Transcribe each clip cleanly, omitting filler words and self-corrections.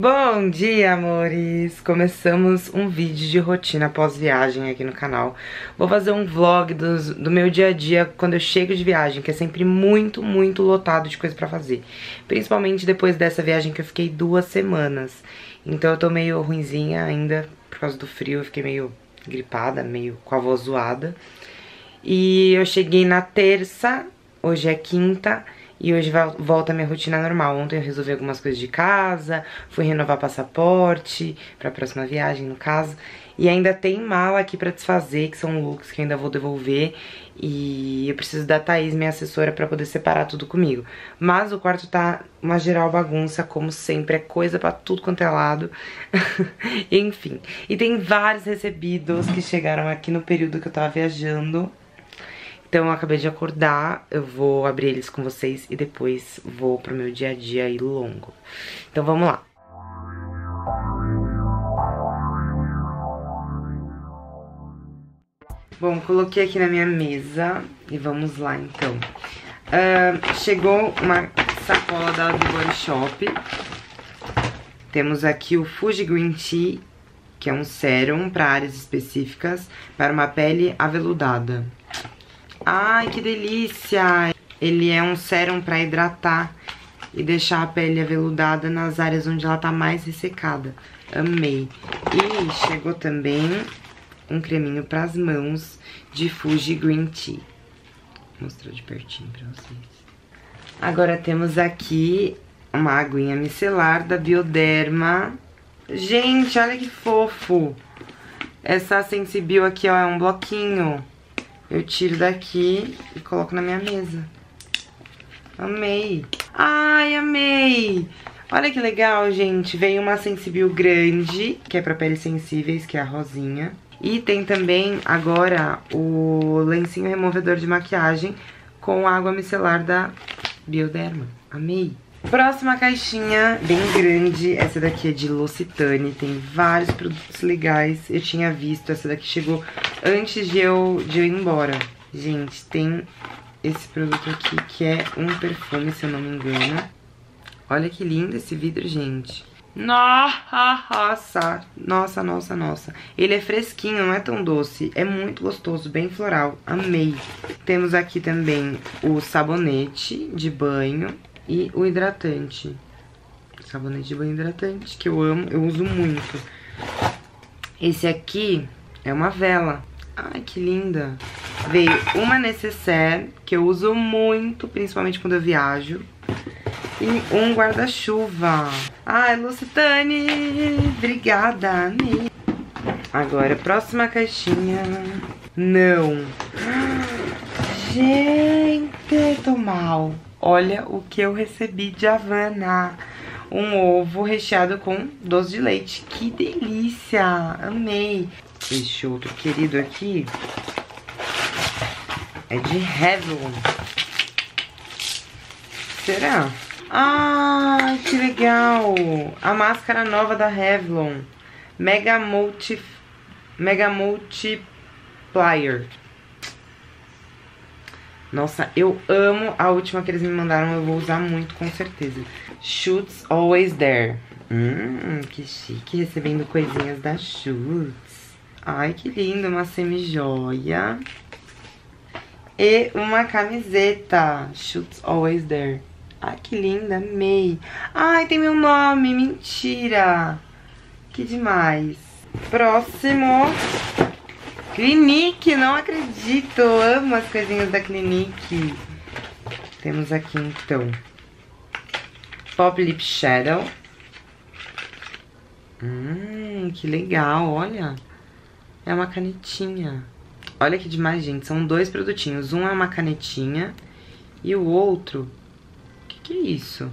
Bom dia, amores! Começamos um vídeo de rotina pós-viagem aqui no canal. Vou fazer um vlog do meu dia a dia quando eu chego de viagem, que é sempre muito lotado de coisa pra fazer. Principalmente depois dessa viagem que eu fiquei 2 semanas. Então eu tô meio ruinzinha ainda, por causa do frio, eu fiquei meio gripada, meio com a voz zoada. E eu cheguei na terça, hoje é quinta. E hoje volta a minha rotina normal. Ontem eu resolvi algumas coisas de casa, fui renovar passaporte pra próxima viagem, no caso. E ainda tem mala aqui pra desfazer, que são looks que eu ainda vou devolver. E eu preciso da Thaís, minha assessora, pra poder separar tudo comigo. Mas o quarto tá uma geral bagunça, como sempre, é coisa pra tudo quanto é lado. Enfim. E tem vários recebidos que chegaram aqui no período que eu tava viajando. Então eu acabei de acordar, eu vou abrir eles com vocês e depois vou pro meu dia a dia aí longo. Então vamos lá. Bom, coloquei aqui na minha mesa e vamos lá então. Chegou uma sacola da The Body Shop. Temos aqui o Fuji Green Tea, que é um sérum para áreas específicas para uma pele aveludada. Ai, que delícia! Ele é um sérum pra hidratar e deixar a pele aveludada nas áreas onde ela tá mais ressecada. Amei! E chegou também um creminho pras mãos de Fuji Green Tea. Vou mostrar de pertinho pra vocês. Agora temos aqui uma aguinha micelar da Bioderma. Gente, olha que fofo! Essa Sensibio aqui, ó, é um bloquinho. Eu tiro daqui e coloco na minha mesa. Amei. Ai, amei. Olha que legal, gente. Veio uma Sensibio grande, que é pra peles sensíveis, que é a rosinha. E tem também, agora, o lencinho removedor de maquiagem com água micelar da Bioderma. Amei. Próxima caixinha, bem grande. Essa daqui é de L'Occitane. Tem vários produtos legais. Eu tinha visto, essa daqui chegou antes de eu ir embora. Gente, tem esse produto aqui, que é um perfume, se eu não me engano. Olha que lindo esse vidro, gente. Nossa, nossa. Ele é fresquinho, não é tão doce. É muito gostoso, bem floral. Amei. Temos aqui também o sabonete de banho e o hidratante. Sabonete de banho hidratante, que eu amo, eu uso muito. Esse aqui é uma vela. Ai, que linda. Veio uma necessaire, que eu uso muito, principalmente quando eu viajo. E um guarda-chuva. Ai, L'Occitane, obrigada, amei. Agora, próxima caixinha. Não. Gente, tô mal. Olha o que eu recebi de Havana. Um ovo recheado com doce de leite. Que delícia! Amei! Este outro querido aqui é de Revlon. Será? Ai, que legal! A máscara nova da Revlon. Mega Multiplier. Nossa, eu amo a última que eles me mandaram, eu vou usar muito, com certeza. Schutz Always There. Que chique, recebendo coisinhas da Schutz. Ai, que lindo, uma semi-joia. E uma camiseta, Schutz Always There. Ai, que linda, amei. Ai, tem meu nome, mentira. Que demais. Próximo. Clinique, não acredito, eu amo as coisinhas da Clinique. Temos aqui então Pop Lip Shadow. Que legal, olha. É uma canetinha. Olha que demais, gente, são 2 produtinhos. Um é uma canetinha e o outro... O que é isso?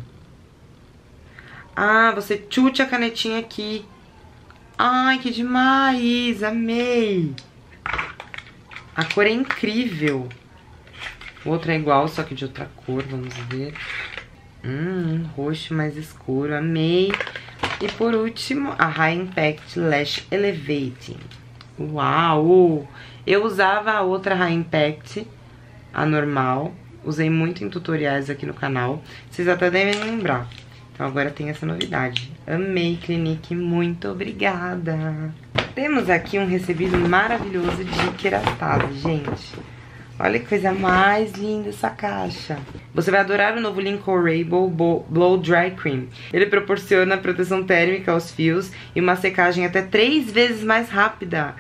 Ah, você chute a canetinha aqui. Ai, que demais, amei. A cor é incrível. O outro é igual, só que de outra cor, vamos ver. Um roxo mais escuro, amei. E por último, a High Impact Lash Elevating. Uau! Eu usava a outra High Impact, a normal. Usei muito em tutoriais aqui no canal. Vocês até devem lembrar. Então agora tem essa novidade. Amei, Clinique, muito obrigada. Temos aqui um recebido maravilhoso de Kerastase, gente. Olha que coisa mais linda essa caixa. Você vai adorar o novo Lincoln Rainbow Blow Dry Cream. Ele proporciona proteção térmica aos fios e uma secagem até 3 vezes mais rápida.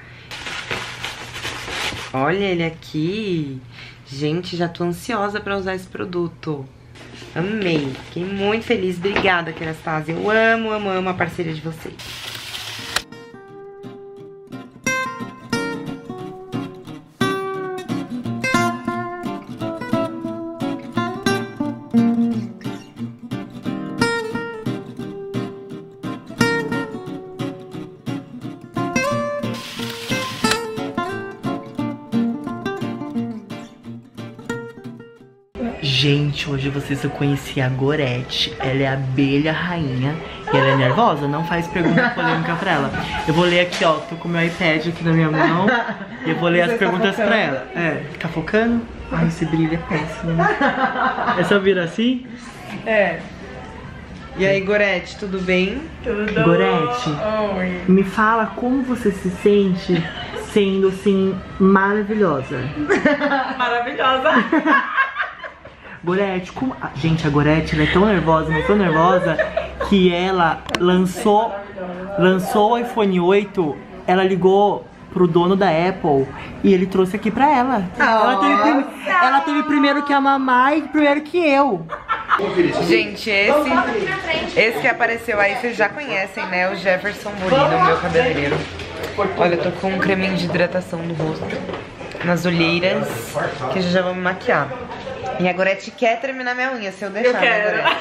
Olha ele aqui. Gente, já tô ansiosa pra usar esse produto. Amei. Fiquei muito feliz. Obrigada, Kerastase. Eu amo, amo, amo a parceria de vocês. Gente, hoje vocês vão conhecer a Gorete. Ela é a abelha rainha e ela é nervosa, não faz pergunta polêmica pra ela. Eu vou ler aqui, ó, tô com o meu iPad aqui na minha mão e eu vou ler as perguntas pra ela. É, tá focando? Ai, esse brilho é péssimo. É só vir assim? É. E aí, Gorete, tudo bem? Tudo. Gorete, Oi. me fala como você se sente sendo, assim, maravilhosa. Maravilhosa. Gorete, como... Gente, a Gorete, ela é tão nervosa, mas tão nervosa, que ela lançou o iPhone 8, ela ligou pro dono da Apple e ele trouxe aqui pra ela. Ela teve primeiro que a mamãe e primeiro que eu. Gente, esse que apareceu aí, vocês já conhecem, né? O Jefferson Molina, meu cabeleireiro. Olha, eu tô com um creminho de hidratação no rosto, nas olheiras, que já vou me maquiar. E a Gorete quer terminar minha unha, se eu deixar, eu quero. Né,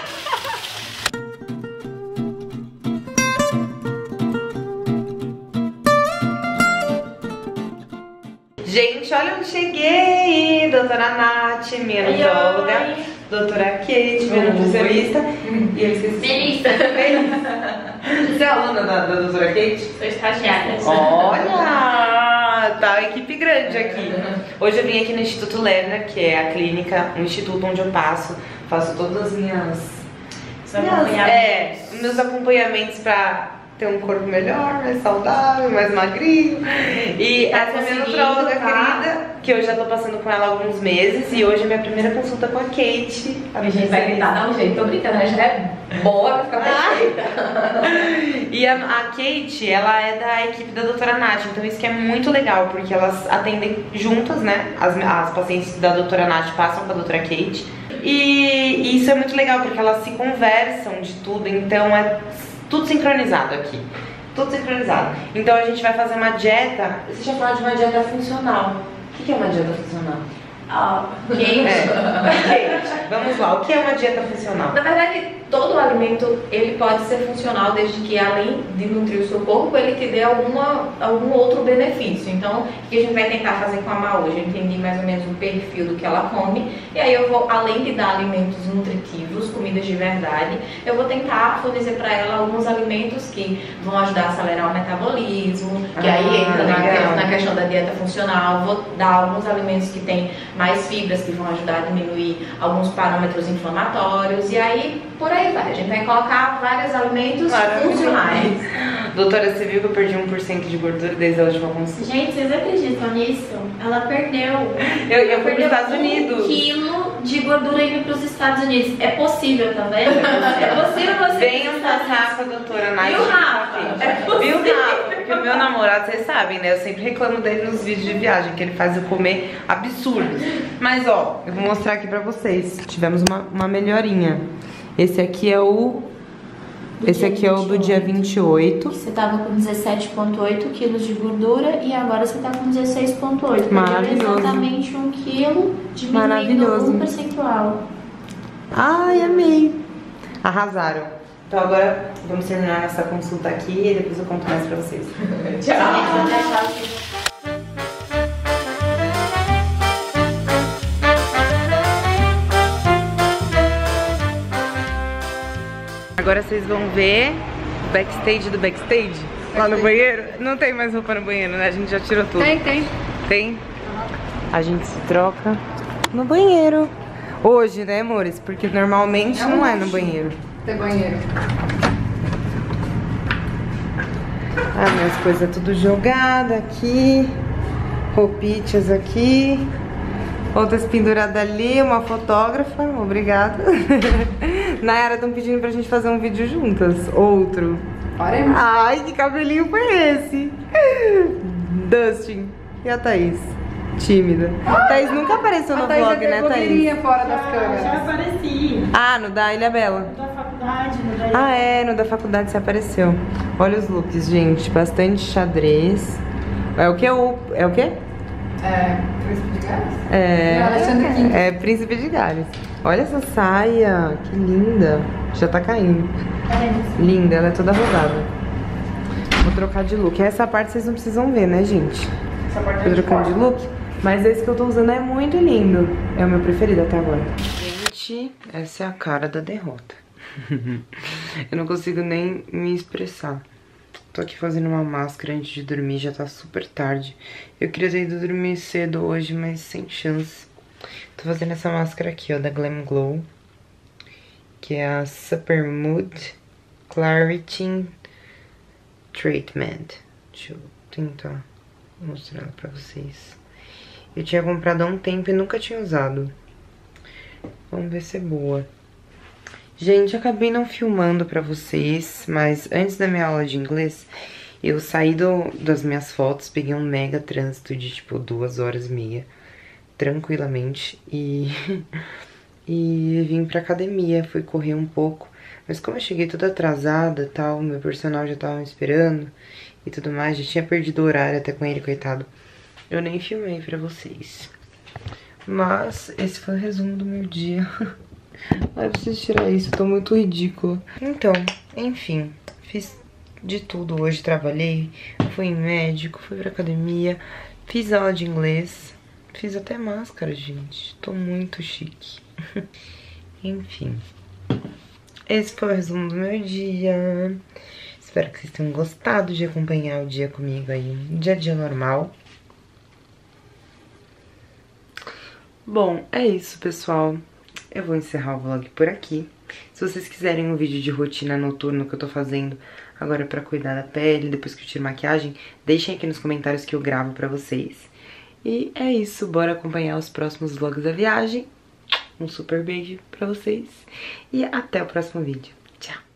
gente, olha onde cheguei! Doutora Nath, minha nutróloga. Doutora Kate, minha nutricionista. E eu esqueci. Melissa. Você é aluna da doutora Kate? Sou estagiária. Olha! Tá, equipe grande aqui. Hoje eu vim aqui no Instituto Lerner, que é a clínica, um instituto onde eu faço todas as meus acompanhamentos pra ter um corpo melhor, mais saudável, mais magrinho. E essa é minha nutróloga querida, que eu já tô passando com ela há alguns meses. E hoje é minha primeira consulta com a Kate. A gente vai gritar, não, gente, tô brincando, ela já é boa, vai ficar perfeita. E a Kate, ela é da equipe da doutora Nath, então isso que é muito legal, porque elas atendem juntas, né? As pacientes da doutora Nath passam com a doutora Kate. E isso é muito legal, porque elas se conversam de tudo, então é tudo sincronizado aqui. Tudo sincronizado. Então a gente vai fazer uma dieta. Você já falou de uma dieta funcional. O que é uma dieta funcional? Kate. Vamos lá, o que é uma dieta funcional? Na verdade, todo alimento ele pode ser funcional desde que, além de nutrir o seu corpo, ele te dê algum outro benefício. Então, o que a gente vai tentar fazer com a Má hoje? Eu entendi mais ou menos o perfil do que ela come. E aí eu vou, além de dar alimentos nutritivos, comidas de verdade, eu vou tentar fornecer para ela alguns alimentos que vão ajudar a acelerar o metabolismo, que aí entra na questão da dieta funcional. Vou dar alguns alimentos que têm mais fibras, que vão ajudar a diminuir alguns parâmetros inflamatórios. E aí, por aí vai. A gente vai colocar vários alimentos funcionais. Doutora, você viu que eu perdi 1% de gordura desde a última consulta? Gente, vocês acreditam nisso? Ela perdeu. Eu fui para os Estados Unidos. 1 quilo de gordura indo para os Estados Unidos. É possível também? É possível você. Venham passar com a doutora Nath. Viu, Rafa? Viu, Rafa? Porque o meu namorado, vocês sabem, né? Eu sempre reclamo dele nos vídeos de viagem, que ele faz eu comer absurdos. Mas, ó, eu vou mostrar aqui pra vocês. Tivemos uma melhorinha. Esse aqui é o... Esse aqui é o do dia 28. Você tava com 17,8 quilos de gordura e agora você tá com 16,8. Maravilhoso. Exatamente 1 quilo, diminuindo 1 percentual. Ai, amei. Arrasaram. Então agora vamos terminar essa consulta aqui e depois eu conto mais pra vocês. Tchau. Agora vocês vão ver o backstage do backstage. Lá no banheiro. Não tem mais roupa no banheiro, né? A gente já tirou tudo. Tem. Tem? A gente se troca no banheiro. Hoje, né, amores? Porque normalmente não é no banheiro. Ter banheiro. Ah, minhas coisas tudo jogada aqui. Roupitas aqui. Outras penduradas ali, uma fotógrafa, obrigada. Nayara estão pedindo pra gente fazer um vídeo juntas. Outro. Faremos. Ai, que cabelinho foi esse? Dustin. E a Thaís? Tímida. Thaís nunca apareceu no vlog, né, Thaís? Fora das câmeras. Já apareci. Ah, no da Ilha Bela. Da faculdade, no da Ah, é, no da faculdade você apareceu. Olha os looks, gente. Bastante xadrez. É o que? É o quê? Príncipe de Gales? É. Alexandre V. É Príncipe de Gales. Olha essa saia, que linda. Já tá caindo. Linda, ela é toda rodada. Vou trocar de look. Essa parte vocês não precisam ver, né, gente? Essa parte Tô trocando de look. Mas esse que eu tô usando é muito lindo. É o meu preferido até agora. Gente, essa é a cara da derrota. Eu não consigo nem me expressar. Tô aqui fazendo uma máscara antes de dormir, já tá super tarde. Eu queria ter ido dormir cedo hoje, mas sem chance. Tô fazendo essa máscara aqui, ó, da Glam Glow. Que é a Super Mood Clarity Treatment. Deixa eu tentar mostrar ela pra vocês. Eu tinha comprado há um tempo e nunca tinha usado. Vamos ver se é boa. Gente, acabei não filmando pra vocês, mas antes da minha aula de inglês, eu saí das minhas fotos, peguei um mega trânsito de tipo 2h30, tranquilamente, e vim pra academia, fui correr um pouco, mas como eu cheguei toda atrasada e tal, meu personal já tava me esperando e tudo mais, já tinha perdido o horário até com ele, coitado, eu nem filmei pra vocês. Mas esse foi o resumo do meu dia. Ai, eu preciso tirar isso, eu tô muito ridícula. Então, enfim, fiz de tudo hoje, trabalhei, fui em médico, fui pra academia, fiz aula de inglês, fiz até máscara, gente. Tô muito chique. Enfim, esse foi o resumo do meu dia. Espero que vocês tenham gostado de acompanhar o dia comigo aí, um dia a dia normal. Bom, é isso, pessoal. Eu vou encerrar o vlog por aqui. Se vocês quiserem um vídeo de rotina noturna que eu tô fazendo agora pra cuidar da pele, depois que eu tiro maquiagem, deixem aqui nos comentários que eu gravo pra vocês. E é isso, bora acompanhar os próximos vlogs da viagem. Um super beijo pra vocês e até o próximo vídeo. Tchau!